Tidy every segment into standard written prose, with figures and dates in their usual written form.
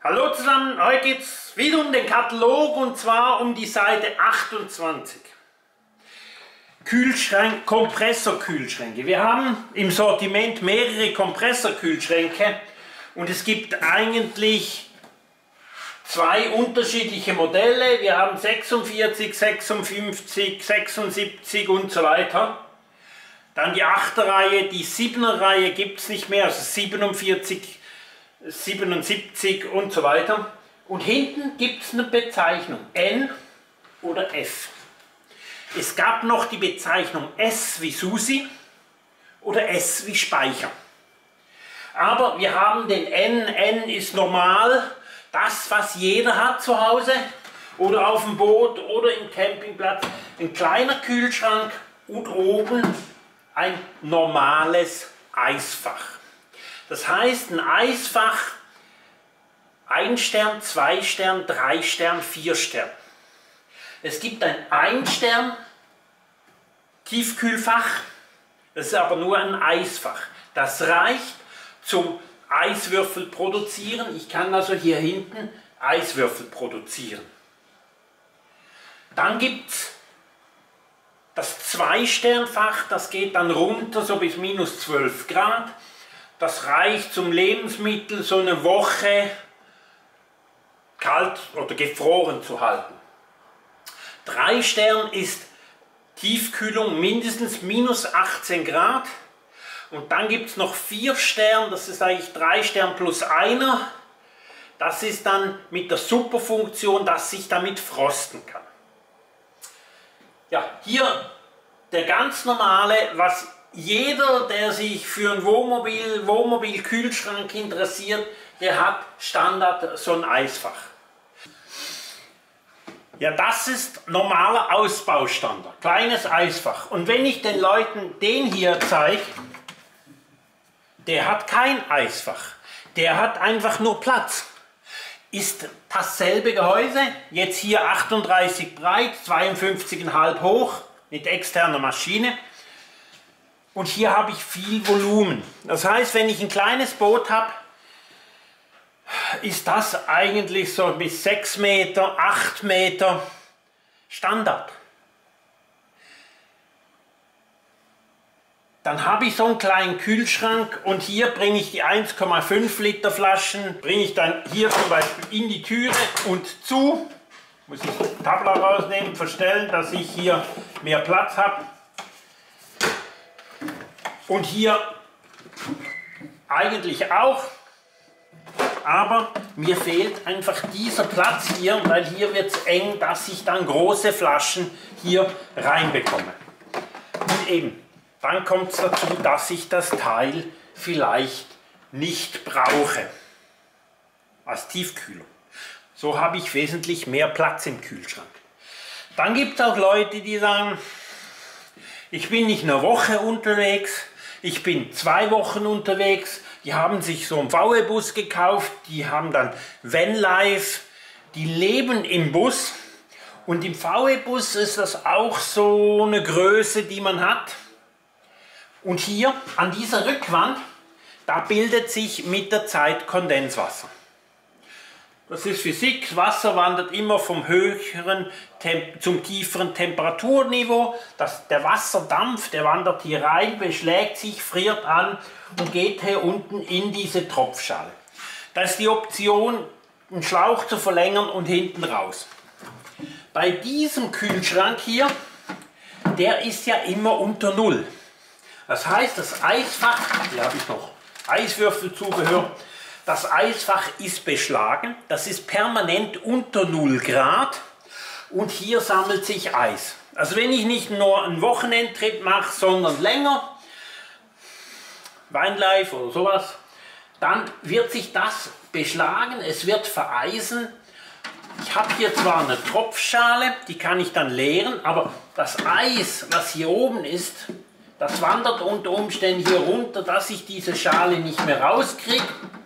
Hallo zusammen, heute geht es wieder um den Katalog und zwar um die Seite 28. Kühlschrank, Kompressorkühlschränke. Wir haben im Sortiment mehrere Kompressorkühlschränke und es gibt eigentlich zwei unterschiedliche Modelle. Wir haben 46, 56, 76 und so weiter. Dann die 8er Reihe, die 7er Reihe gibt es nicht mehr, also 47, 77 und so weiter. Und hinten gibt es eine Bezeichnung N oder F. Es gab noch die Bezeichnung S wie Susi oder S wie Speicher. Aber wir haben den N. N ist normal, das was jeder hat zu Hause oder auf dem Boot oder im Campingplatz. Ein kleiner Kühlschrank und oben ein normales Eisfach. Das heißt, ein Eisfach, 1 Stern, 2 Stern, 3 Stern, 4 Stern. Es gibt ein 1 Stern Tiefkühlfach, das ist aber nur ein Eisfach. Das reicht zum Eiswürfel produzieren. Ich kann also hier hinten Eiswürfel produzieren. Dann gibt es das 2-Stern-Fach, das geht dann runter so bis minus 12 Grad. Das reicht zum Lebensmittel so eine Woche kalt oder gefroren zu halten. 3 Stern ist Tiefkühlung mindestens minus 18 Grad. Und dann gibt es noch 4 Stern, das ist eigentlich 3 Stern plus einer. Das ist dann mit der Superfunktion, dass ich damit frosten kann. Ja, hier der ganz normale, was jeder, der sich für ein Wohnmobil-Kühlschrank interessiert, der hat Standard so ein Eisfach. Ja, das ist normaler Ausbaustandard, kleines Eisfach. Und wenn ich den Leuten den hier zeige, der hat kein Eisfach, der hat einfach nur Platz. Ist dasselbe Gehäuse, jetzt hier 38 breit, 52,5 hoch mit externer Maschine. Und hier habe ich viel Volumen. Das heißt, wenn ich ein kleines Boot habe, ist das eigentlich so bis 6 Meter, 8 Meter Standard. Dann habe ich so einen kleinen Kühlschrank und hier bringe ich die 1,5 Liter Flaschen, bringe ich dann hier zum Beispiel in die Türe und zu. Muss ich das Tabla rausnehmen, verstellen, dass ich hier mehr Platz habe. Und hier eigentlich auch, aber mir fehlt einfach dieser Platz hier, weil hier wird es eng, dass ich dann große Flaschen hier reinbekomme. Und eben, dann kommt es dazu, dass ich das Teil vielleicht nicht brauche als Tiefkühlung. So habe ich wesentlich mehr Platz im Kühlschrank. Dann gibt es auch Leute, die sagen, ich bin nicht eine Woche unterwegs, ich bin 2 Wochen unterwegs, die haben sich so einen VW-Bus gekauft, die haben dann Vanlife, die leben im Bus und im VW-Bus ist das auch so eine Größe, die man hat. Und hier an dieser Rückwand, da bildet sich mit der Zeit Kondenswasser. Das ist Physik, Wasser wandert immer vom höheren zum tieferen Temperaturniveau. Der Wasserdampf, der wandert hier rein, beschlägt sich, friert an und geht hier unten in diese Tropfschale. Da ist die Option, einen Schlauch zu verlängern und hinten raus. Bei diesem Kühlschrank hier, der ist ja immer unter Null. Das heißt, das Eisfach, hier habe ich noch Eiswürfelzubehör, das Eisfach ist beschlagen, das ist permanent unter 0 Grad und hier sammelt sich Eis. Also wenn ich nicht nur einen Wochenendtrip mache, sondern länger, Vanlife oder sowas, dann wird sich das beschlagen, es wird vereisen. Ich habe hier zwar eine Tropfschale, die kann ich dann leeren, aber das Eis, was hier oben ist, das wandert unter Umständen hier runter, dass ich diese Schale nicht mehr rauskriege.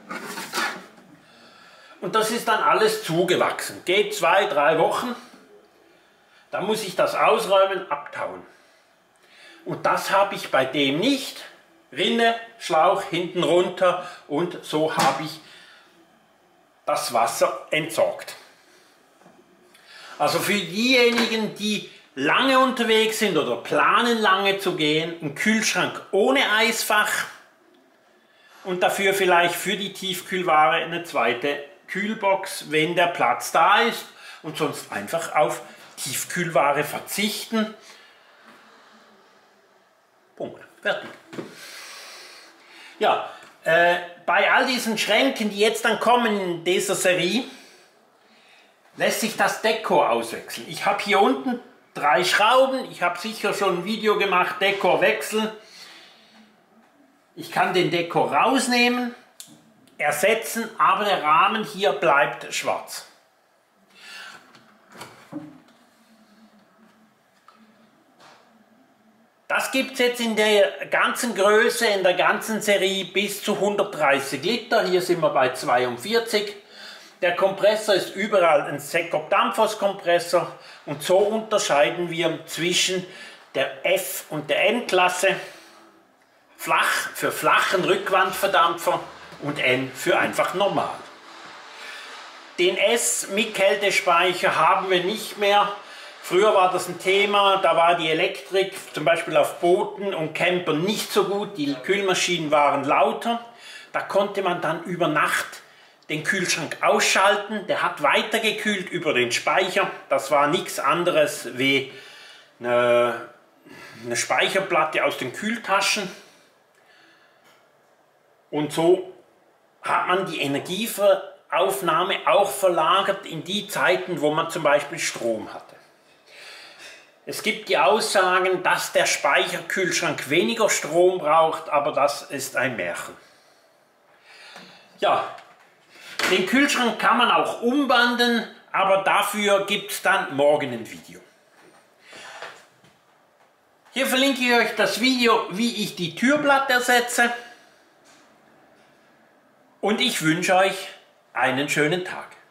Und das ist dann alles zugewachsen. Geht 2, 3 Wochen, dann muss ich das ausräumen, abtauen. Und das habe ich bei dem nicht. Rinne, Schlauch hinten runter und so habe ich das Wasser entsorgt. Also für diejenigen, die lange unterwegs sind oder planen lange zu gehen, ein Kühlschrank ohne Eisfach und dafür vielleicht für die Tiefkühlware eine zweite Kühlbox, wenn der Platz da ist, und sonst einfach auf Tiefkühlware verzichten. Punkt. Fertig. Ja, bei all diesen Schränken, die jetzt dann kommen in dieser Serie, lässt sich das Dekor auswechseln. Ich habe hier unten 3 Schrauben, ich habe sicher schon ein Video gemacht, Dekor wechseln. Ich kann den Dekor rausnehmen, ersetzen, aber der Rahmen hier bleibt schwarz. Das gibt es jetzt in der ganzen Größe, in der ganzen Serie bis zu 130 Liter. Hier sind wir bei 42. Der Kompressor ist überall ein Sekop Danfoss Kompressor und so unterscheiden wir zwischen der F- und der M-Klasse. Flach für flachen Rückwandverdampfer und N für einfach normal. Den S mit Kältespeicher haben wir nicht mehr. Früher war das ein Thema, da war die Elektrik zum Beispiel auf Booten und Campern nicht so gut, die Kühlmaschinen waren lauter. Da konnte man dann über Nacht den Kühlschrank ausschalten, der hat weitergekühlt über den Speicher. Das war nichts anderes wie eine Speicherplatte aus den Kühltaschen. Und so hat man die Energieaufnahme auch verlagert in die Zeiten, wo man zum Beispiel Strom hatte. Es gibt die Aussagen, dass der Speicherkühlschrank weniger Strom braucht, aber das ist ein Märchen. Ja, den Kühlschrank kann man auch umwandeln, aber dafür gibt es dann morgen ein Video. Hier verlinke ich euch das Video, wie ich die Türplatte ersetze. Und ich wünsche euch einen schönen Tag.